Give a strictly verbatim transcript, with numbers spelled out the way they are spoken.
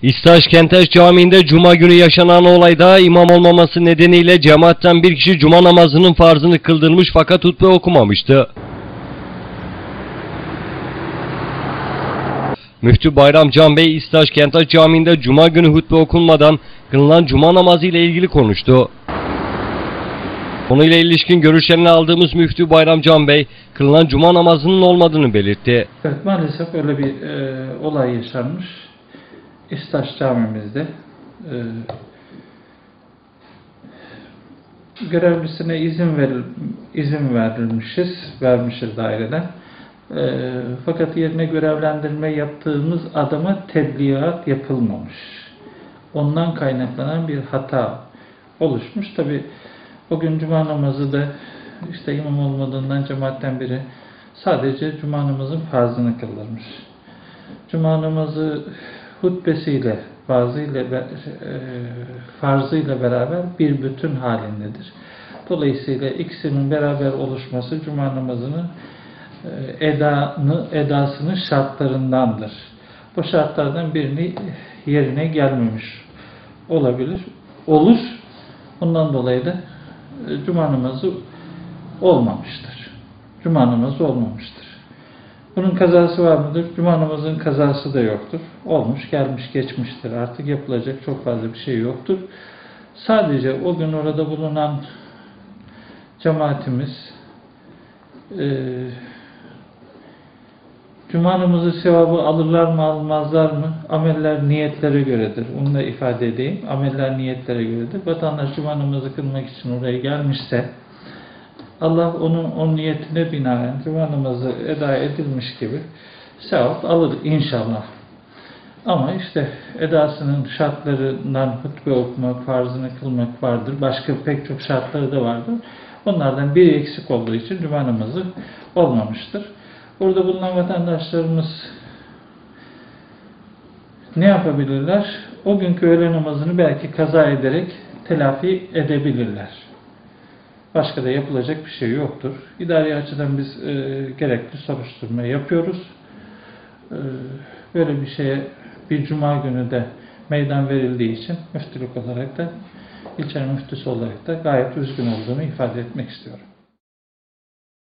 İstaş Kentaş Camii'nde Cuma günü yaşanan olayda imam olmaması nedeniyle cemaatten bir kişi Cuma namazının farzını kıldırmış fakat hutbe okumamıştı. Müftü Bayram Can Bey, İstaş Kentaş Camii'nde Cuma günü hutbe okunmadan kılınan Cuma namazı ile ilgili konuştu. Konuyla ilişkin görüşlerini aldığımız Müftü Bayram Can Bey, kılınan Cuma namazının olmadığını belirtti. Evet, maalesef öyle bir e, olay yaşanmış. İstaş Camimizde e, görevlisine izin veril, izin verilmişiz, vermişiz daireden. E, fakat yerine görevlendirme yaptığımız adama tebliğat yapılmamış. Ondan kaynaklanan bir hata oluşmuş. Tabi o gün Cuma namazı da işte imam olmadığından cemaatten biri sadece Cuma namazın farzını kıldırmış. Cuma namazı hutbesiyle, vaazıyla, e, farzıyla beraber bir bütün halindedir. Dolayısıyla ikisinin beraber oluşması Cuma namazının e, edanı, edasının şartlarındandır. Bu şartlardan birini yerine gelmemiş olabilir, olur. Bundan dolayı da e, Cuma namazı olmamıştır. Cuma namazı olmamıştır. Bunun kazası var mıdır? Cuma namazının kazası da yoktur. Olmuş, gelmiş, geçmiştir. Artık yapılacak çok fazla bir şey yoktur. Sadece o gün orada bulunan cemaatimiz e, Cuma namazı sevabı alırlar mı, almazlar mı? Ameller niyetlere göredir. Onu da ifade edeyim. Ameller niyetlere göredir. Vatandaş Cuma namazı kılmak için oraya gelmişse Allah onun o niyetine binaen Cuma namazı eda edilmiş gibi sevap alır inşallah. Ama işte edasının şartlarından hutbe okumak, farzını kılmak vardır. Başka pek çok şartları da vardır. Onlardan biri eksik olduğu için Cuma namazı olmamıştır. Burada bulunan vatandaşlarımız ne yapabilirler? O günkü öğle namazını belki kaza ederek telafi edebilirler. Başka da yapılacak bir şey yoktur. İdari açıdan biz e, gerekli soruşturma yapıyoruz. E, böyle bir şeye bir Cuma günü de meydan verildiği için müftülük olarak da, ilçenin müftüsü olarak da gayet üzgün olduğumu ifade etmek istiyorum.